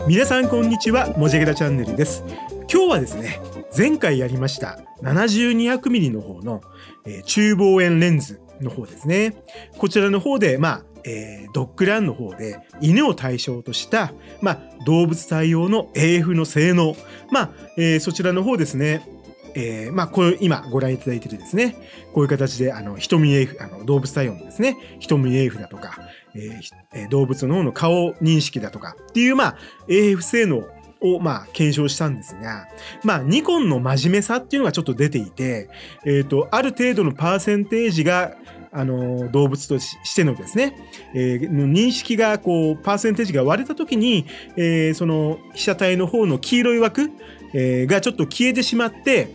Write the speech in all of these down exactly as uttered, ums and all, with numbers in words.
皆さんこんにちは、もじゃげらチャンネルです。今日はですね、前回やりましたななじゅうにひゃくミリの方の、えー、中望遠レンズの方ですね。こちらの方で、まあ、えー、ドッグランの方で犬を対象とした、まあ、動物対応の エーエフ の性能、まあ、えー、そちらの方ですね。えー、まあ、これ今ご覧いただいているですね、こういう形で、あの、瞳 エーエフ、あの、動物対応のですね、瞳 エーエフ だとか、えー、動物の方の顔認識だとかっていう、まあ、エーエフ 性能を、まあ、検証したんですが、まあ、ニコンの真面目さっていうのがちょっと出ていて、えっと、ある程度のパーセンテージが、あの、動物としてのですね、えー、認識が、こう、パーセンテージが割れたときに、えー、その、被写体の方の黄色い枠、えー、がちょっと消えてしまって、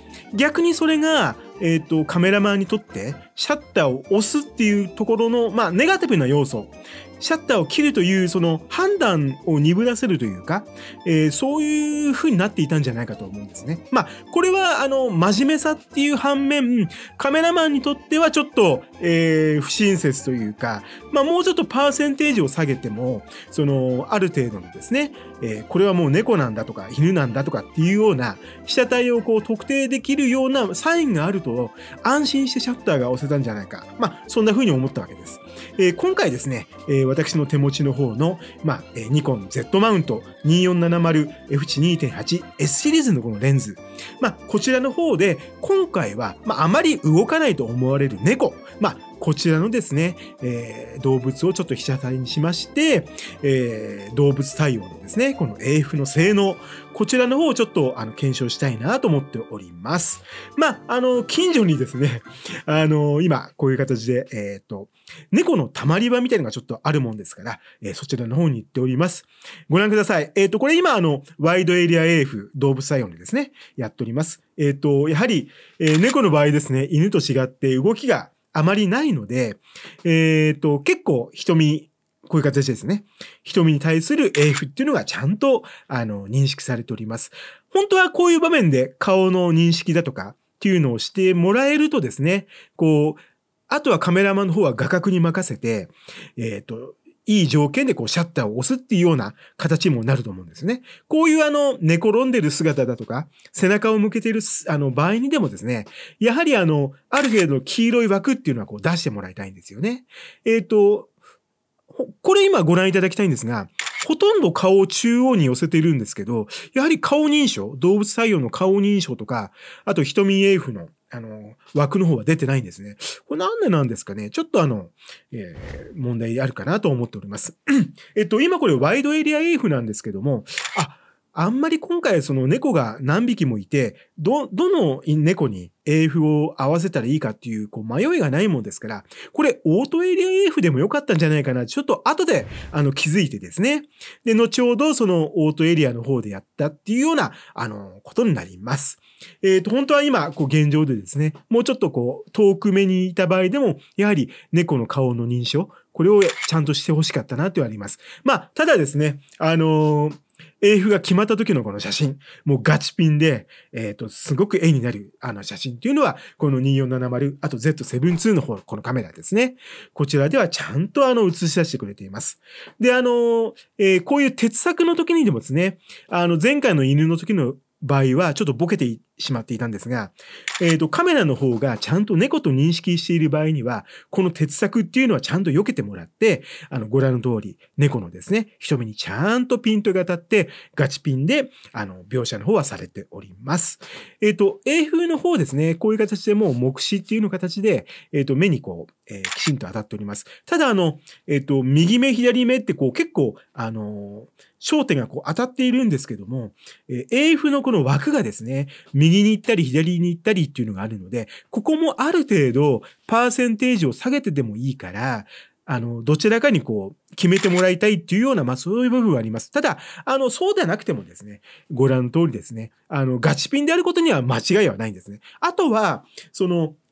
逆にそれが、えっと、カメラマンにとってシャッターを押すっていうところの、まあ、ネガティブな要素。シャッターを切るという、その判断を鈍らせるというか、えー、そういう風になっていたんじゃないかと思うんですね。まあ、これは、あの、真面目さっていう反面、カメラマンにとってはちょっと、えー、不親切というか、まあ、もうちょっとパーセンテージを下げても、その、ある程度のですね、えー、これはもう猫なんだとか、犬なんだとかっていうような、被写体をこう特定できるようなサインがあると、安心してシャッターが押せたんじゃないか。まあ、そんな風に思ったわけです。えー、今回ですね、えー、私の手持ちの方の、まあ、えー、ニコン Z マウント によんななまるエフワン にてんはちエス シリーズのこのレンズ。まあ、こちらの方で、今回は、まあ、あまり動かないと思われる猫。まあ、こちらのですね、えー、動物をちょっと被写体にしまして、えー、動物対応のですね、この エーエフ の性能、こちらの方をちょっとあの検証したいなと思っております。まあ、あの、近所にですね、あの、今、こういう形で、えっと、猫のたまり場みたいなのがちょっとあるもんですから、えー、そちらの方に行っております。ご覧ください。えっと、これ今、あの、ワイドエリア エーエフ 動物対応でですね、やっております。えっと、やはり、えー、猫の場合ですね、犬と違って動きがあまりないので、えっと、結構瞳、こういう形ですね。瞳に対する エーエフ っていうのがちゃんと、あの、認識されております。本当はこういう場面で顔の認識だとかっていうのをしてもらえるとですね、こう、あとはカメラマンの方は画角に任せて、えっと、いい条件でこうシャッターを押すっていうような形にもなると思うんですね。こういうあの寝転んでる姿だとか背中を向けているあの場合にでもですね、やはりあのある程度黄色い枠っていうのはこう出してもらいたいんですよね。えっと、これ今ご覧いただきたいんですが、ほとんど顔を中央に寄せているんですけど、やはり顔認証、動物対応の顔認証とか、あと瞳 エーエフ のあの、枠の方は出てないんですね。これなんでなんですかね。ちょっとあの、えー、問題あるかなと思っております。えっと、今これワイドエリア エーエフ なんですけども、あ、あんまり今回その猫が何匹もいて、ど、どの猫に エーエフ を合わせたらいいかっていう、こう迷いがないもんですから、これオートエリア エーエフ でもよかったんじゃないかな、ちょっと後であの気づいてですね。で、後ほどそのオートエリアの方でやったっていうような、あの、ことになります。えっと、本当は今、こう現状でですね、もうちょっとこう遠く目にいた場合でも、やはり猫の顔の認証、これをちゃんとしてほしかったなとあります。まあ、ただですね、あのー、エーエフ が決まった時のこの写真、もうガチピンで、えっと、すごく絵になるあの写真っていうのは、このによんななまる、あと ゼットセブンティーン の方、このカメラですね。こちらではちゃんとあの映し出してくれています。で、あの、えー、こういう鉄柵の時にでもですね、あの、前回の犬の時の場合はちょっとボケてしまっていたんですが、えっと、カメラの方がちゃんと猫と認識している場合には、この鉄柵っていうのはちゃんと避けてもらって、あの、ご覧の通り、猫のですね、瞳にちゃんとピントが当たって、ガチピンで、あの、描写の方はされております。えっと、エーエフ の方ですね、こういう形でもう目視っていうの形で、えっと、目にこう、えー、きちんと当たっております。ただ、あの、えっと、右目、左目ってこう、結構、あのー、焦点がこう当たっているんですけども、えー、エーエフ のこの枠がですね、右に行ったり左に行ったりっていうのがあるので、ここもある程度パーセンテージを下げてでもいいから、あの、どちらかにこう、決めてもらいたいっていうような、まあそういう部分はあります。ただ、あの、そうではなくてもですね、ご覧の通りですね、あの、ガチピンであることには間違いはないんですね。あとは、その、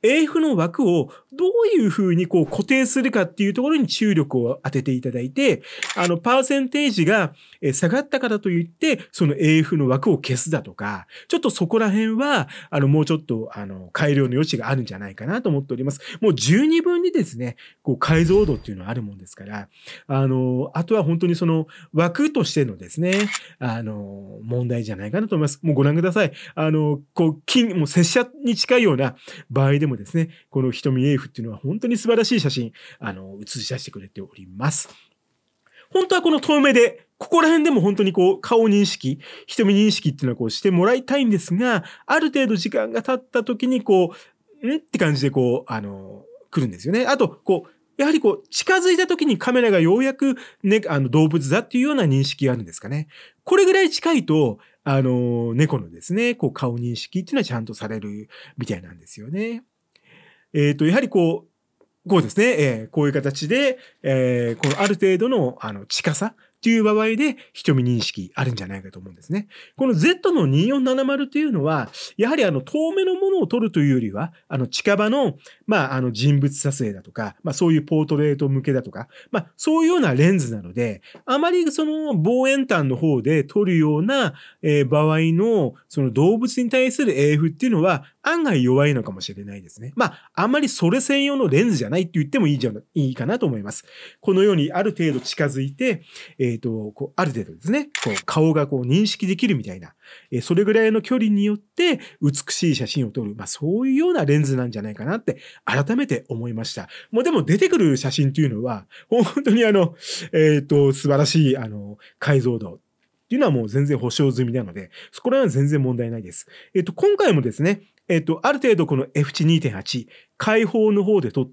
エーエフ の枠をどういうふうにこう固定するかっていうところに注力を当てていただいて、あの、パーセンテージが下がったからといって、その エーエフ の枠を消すだとか、ちょっとそこら辺は、あの、もうちょっと、あの、改良の余地があるんじゃないかなと思っております。もう十二分にですね、こう、解像度っていうのはあるもんですから、あの、あとは本当にその枠としてのですね、あの、問題じゃないかなと思います。もうご覧ください。あの、こう、金、もう拙者に近いような場合でもですね、この瞳 エーエフ っていうのは本当に素晴らしい写真、あの、映し出してくれております。本当はこの遠目で、ここら辺でも本当にこう、顔認識、瞳認識っていうのはこうしてもらいたいんですが、ある程度時間が経った時にこう、んって感じでこう、あの、来るんですよね。あと、こう、やはりこう、近づいた時にカメラがようやくね、あの、動物だっていうような認識があるんですかね。これぐらい近いと、あの、猫のですね、こう、顔認識っていうのはちゃんとされるみたいなんですよね。えっと、やはりこう、こうですね、えー、こういう形で、えー、このある程度の、あの、近さという場合で瞳認識あるんじゃないかと思うんですね。この Z のによんななまるというのは、やはりあの遠目のものを撮るというよりは、あの近場の、まあ、あの人物撮影だとか、まあそういうポートレート向けだとか、まあそういうようなレンズなので、あまりその望遠端の方で撮るような、えー、場合のその動物に対する エーエフ っていうのは案外弱いのかもしれないですね。まああんまりそれ専用のレンズじゃないって言ってもいいじゃいいかなと思います。このようにある程度近づいて、えーと、こうある程度ですね、こう顔がこう認識できるみたいな、えー、それぐらいの距離によって美しい写真を撮る、まあそういうようなレンズなんじゃないかなって改めて思いました。もうでも出てくる写真というのは、本当にあの、えーと、素晴らしいあの解像度っていうのはもう全然保証済みなので、そこら辺は全然問題ないです。えっと、今回もですね、えっと、ある程度この エフエイチにてんはち、開放の方で撮って、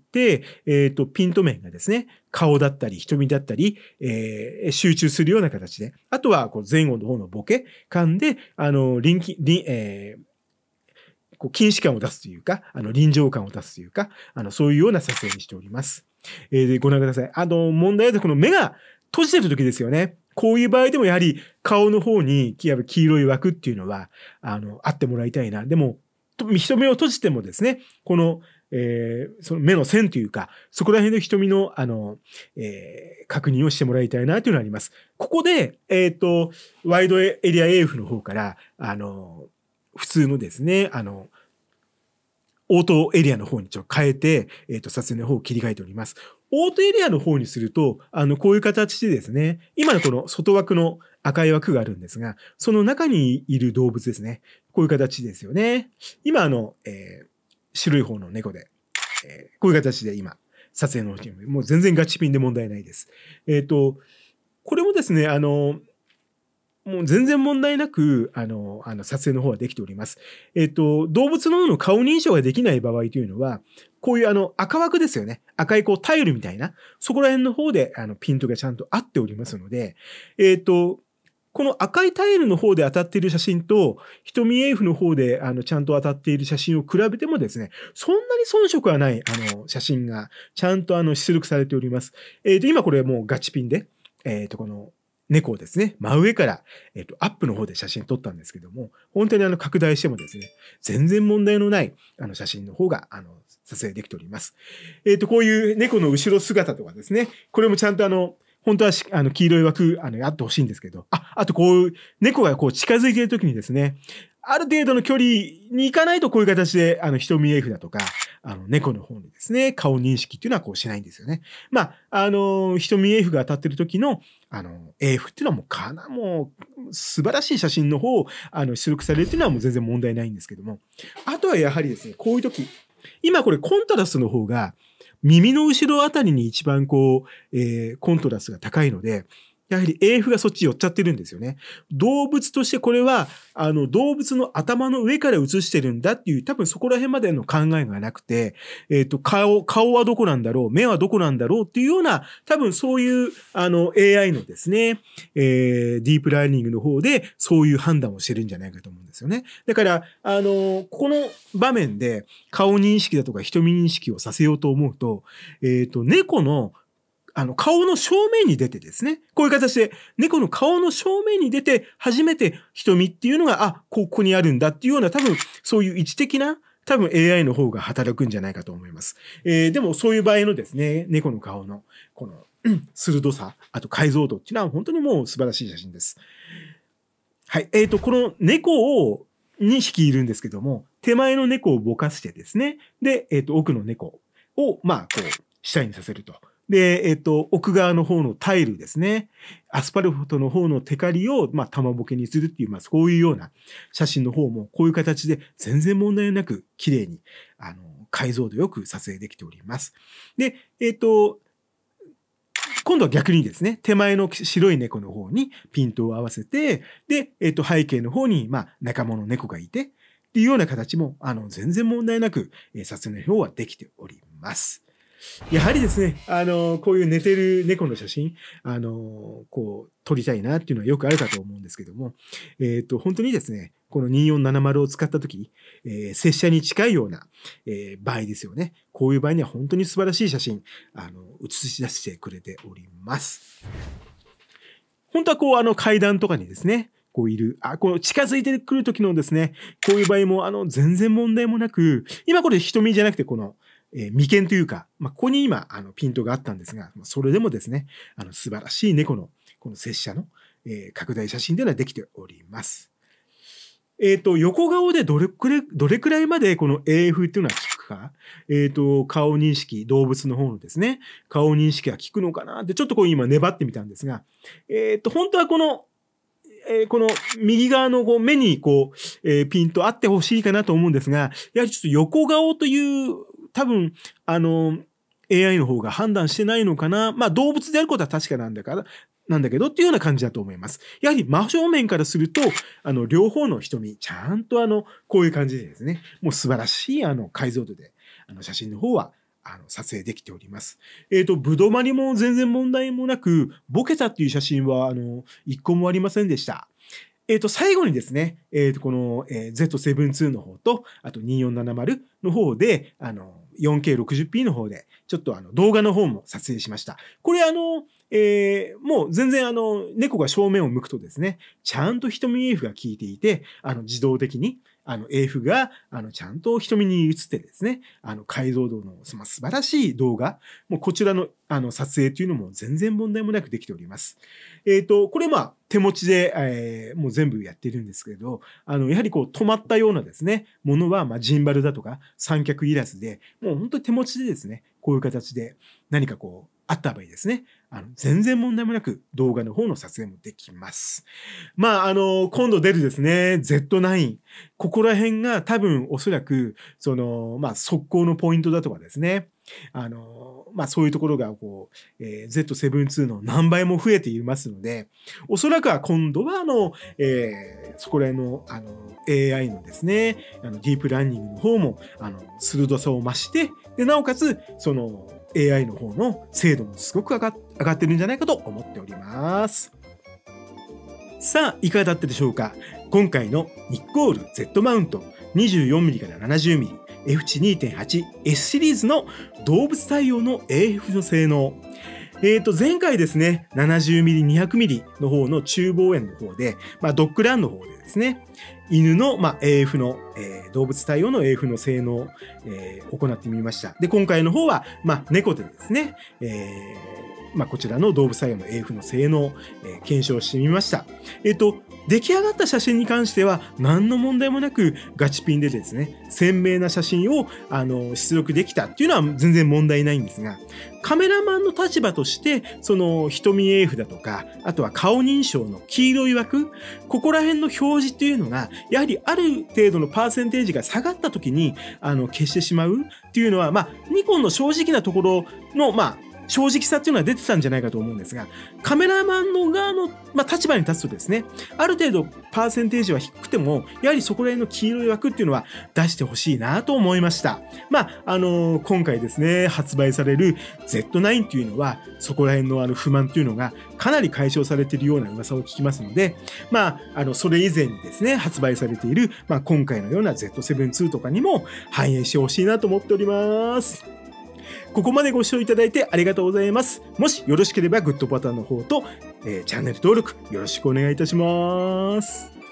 えっと、ピント面がですね、顔だったり、瞳だったり、えー、集中するような形で、あとはこう前後の方のボケ感で、あの、臨機、臨、えー、こう、近視感を出すというか、あの、臨場感を出すというか、あの、そういうような撮影にしております。えー、で、ご覧ください。あの、問題はこの目が閉じてる時ですよね。こういう場合でもやはり顔の方に黄色い枠っていうのは、あの、あってもらいたいな。でも、瞳を閉じてもですね、この、えー、その目の線というか、そこら辺の瞳の、あの、えー、確認をしてもらいたいなというのがあります。ここで、えっと、ワイドエリア エーエフ の方から、あの、普通のですね、あの、オートエリアの方にちょっと変えて、えっと、撮影の方を切り替えております。オートエリアの方にすると、あの、こういう形でですね、今のこの外枠の赤い枠があるんですが、その中にいる動物ですね。こういう形ですよね。今、あの、えー、白い方の猫で、えー、こういう形で今、撮影の方にもう全然ガチピンで問題ないです。えっと、これもですね、あの、もう全然問題なく、あの、あの、撮影の方はできております。えっと、動物の方の顔認証ができない場合というのは、こういうあの、赤枠ですよね。赤いこうタイルみたいな、そこら辺の方で、あの、ピントがちゃんと合っておりますので、えっと、この赤いタイルの方で当たっている写真と、瞳 エーエフ の方で、あの、ちゃんと当たっている写真を比べてもですね、そんなに遜色はない、あの、写真が、ちゃんとあの、出力されております。えっと、今これもうガチピンで、えっと、この、猫をですね、真上から、えっと、アップの方で写真撮ったんですけども、本当にあの、拡大してもですね、全然問題のない、あの、写真の方が、あの、撮影できております。えっと、こういう猫の後ろ姿とかですね、これもちゃんとあの、本当はあの、黄色い枠、あの、あってほしいんですけど、あ、あとこう、猫がこう近づいている時にですね、ある程度の距離に行かないとこういう形で、あの、瞳 エーエフ だとか、あの、猫の方にですね、顔認識っていうのはこうしないんですよね。まあ、あの、瞳 エーエフ が当たってる時の、あの、エーエフ っていうのはもうかな、もう、素晴らしい写真の方を、あの、出力されるっていうのはもう全然問題ないんですけども。あとはやはりですね、こういう時、今これコントラストの方が、耳の後ろあたりに一番こう、えー、コントラストが高いので、やはり エーエフ がそっち寄っちゃってるんですよね。動物としてこれは、あの、動物の頭の上から映してるんだっていう、多分そこら辺までの考えがなくて、えっと、顔、顔はどこなんだろう、目はどこなんだろうっていうような、多分そういう、あの、エーアイ のですね、えー、ディープラーニングの方で、そういう判断をしてるんじゃないかと思うんですよね。だから、あの、この場面で、顔認識だとか瞳認識をさせようと思うと、えっと、猫のあの、顔の正面に出てですね。こういう形で、猫の顔の正面に出て、初めて瞳っていうのが、あ、ここにあるんだっていうような、多分、そういう位置的な、 多分 エーアイ の方が働くんじゃないかと思います。えー、でもそういう場合のですね、猫の顔のこの鋭さ、あと解像度っていうのは本当にもう素晴らしい写真です。はい。えっと、この猫をにひきいるんですけども、手前の猫をぼかしてですね、で、えっと、奥の猫を、まあ、こう、下にさせると。で、えっと、奥側の方のタイルですね。アスファルトの方のテカリを、まあ、玉ボケにするっていう、まあ、そういうような写真の方も、こういう形で全然問題なく、綺麗に、あの、解像度よく撮影できております。で、えっと、今度は逆にですね、手前の白い猫の方にピントを合わせて、で、えっと、背景の方に、まあ、仲間の猫がいて、っていうような形も、あの、全然問題なく、え撮影の方はできております。やはりですね、あの、こういう寝てる猫の写真、あの、こう、撮りたいなっていうのはよくあるかと思うんですけども、えっと、本当にですね、このにーよんななまるを使ったとき、えー、拙者に近いような、えー、場合ですよね。こういう場合には本当に素晴らしい写真、あの、写し出してくれております。本当はこう、あの、階段とかにですね、こういる、あ、こう近づいてくる時のですね、こういう場合も、あの、全然問題もなく、今これ瞳じゃなくてこの、えー、眉間というか、まあ、ここに今、あの、ピントがあったんですが、それでもですね、あの、素晴らしい猫の、この拙者の、えー、拡大写真というのはできております。えっと、横顔でどれくらい、どれくらいまでこの エーエフ っていうのは効くか。えっと、顔認識、動物の方のですね、顔認識は効くのかなって、ちょっとこう今粘ってみたんですが、えっと、本当はこの、えー、この右側のこう目にこう、えー、ピントあってほしいかなと思うんですが、やはりちょっと横顔という、多分、あの、エーアイ の方が判断してないのかな。まあ動物であることは確かなんだから、なんだけどっていうような感じだと思います。やはり真正面からすると、あの、両方の瞳、ちゃんとあの、こういう感じでですね、もう素晴らしいあの、解像度で、あの、写真の方は、あの、撮影できております。えっと、ぶどまりも全然問題もなく、ボケたっていう写真は、あの、一個もありませんでした。えっと、最後にですね、えっと、この、えー、ゼットセブンツー の方と、あとにーよんななまるの方で、あの、よんケーろくじゅうピー の方で、ちょっとあの、動画の方も撮影しました。これあの、えー、もう全然あの、猫が正面を向くとですね、ちゃんと瞳 エーエフ が効いていて、あの、自動的に、あの、エーエフ が、あの、ちゃんと瞳に映ってですね、あの、解像度の、まあ、素晴らしい動画、もうこちらの、あの、撮影というのも全然問題もなくできております。えっと、これまあ、手持ちで、えー、もう全部やってるんですけど、あの、やはりこう、止まったようなですね、ものは、まあ、ジンバルだとか、三脚いらずで、もう本当に手持ちでですね、こういう形で何かこう、あった場合ですね、あの、全然問題もなく動画の方の撮影もできます。まあ、あの、今度出るですね、ゼットナイン。ここら辺が多分おそらく、その、まあ、速攻のポイントだとかですね。あの、まあ、そういうところが、こう、えー、ゼットセブンツー の何倍も増えていますので、おそらくは今度は、あの、えー、そこら辺の、あの、エーアイ のですね、あの、ディープラーニングの方も、あの、鋭さを増して、で、なおかつ、その、エーアイ の方の精度もすごく上が上がってるんじゃないかと思っております。さあ、いかがだったでしょうか。今回のニッコール Z マウント にじゅうよんミリ から ななじゅうミリ、エフ 値 にてんはち、S シリーズの動物対応の エーエフ の性能。えっと、前回ですね、ななじゅうミリ、にひゃくミリ の方の中望遠の方で、まあ、ドッグランの方でですね、犬の、まあ、エーエフ の、えー、動物対応の エーエフ の性能を、えー、行ってみました。で、今回の方は、まあ、猫でですね、えー、まあ、こちらの動物対応の エーエフ の性能を、えー、検証してみました。えっと、出来上がった写真に関しては何の問題もなくガチピンでですね、鮮明な写真をあの出力できたっていうのは全然問題ないんですが、カメラマンの立場として、その瞳 エーエフ だとか、あとは顔認証の黄色い枠、ここら辺の表示っていうのが、やはりある程度のパーセンテージが下がった時にあの消してしまうっていうのは、まあ、ニコンの正直なところの、まあ、正直さっていうのは出てたんじゃないかと思うんですが、カメラマンの側の、まあ、立場に立つとですね、ある程度パーセンテージは低くても、やはりそこら辺の黄色い枠っていうのは出してほしいなと思いました。まあ、あのー、今回ですね、発売される ゼットナイン っていうのは、そこら辺のあの不満っていうのがかなり解消されているような噂を聞きますので、まあ、あの、それ以前にですね、発売されている、まあ、今回のような ゼットセブンツー とかにも反映してほしいなと思っております。ここまでご視聴いただいてありがとうございます。もしよろしければグッドボタンの方と、えー、チャンネル登録よろしくお願いいたします。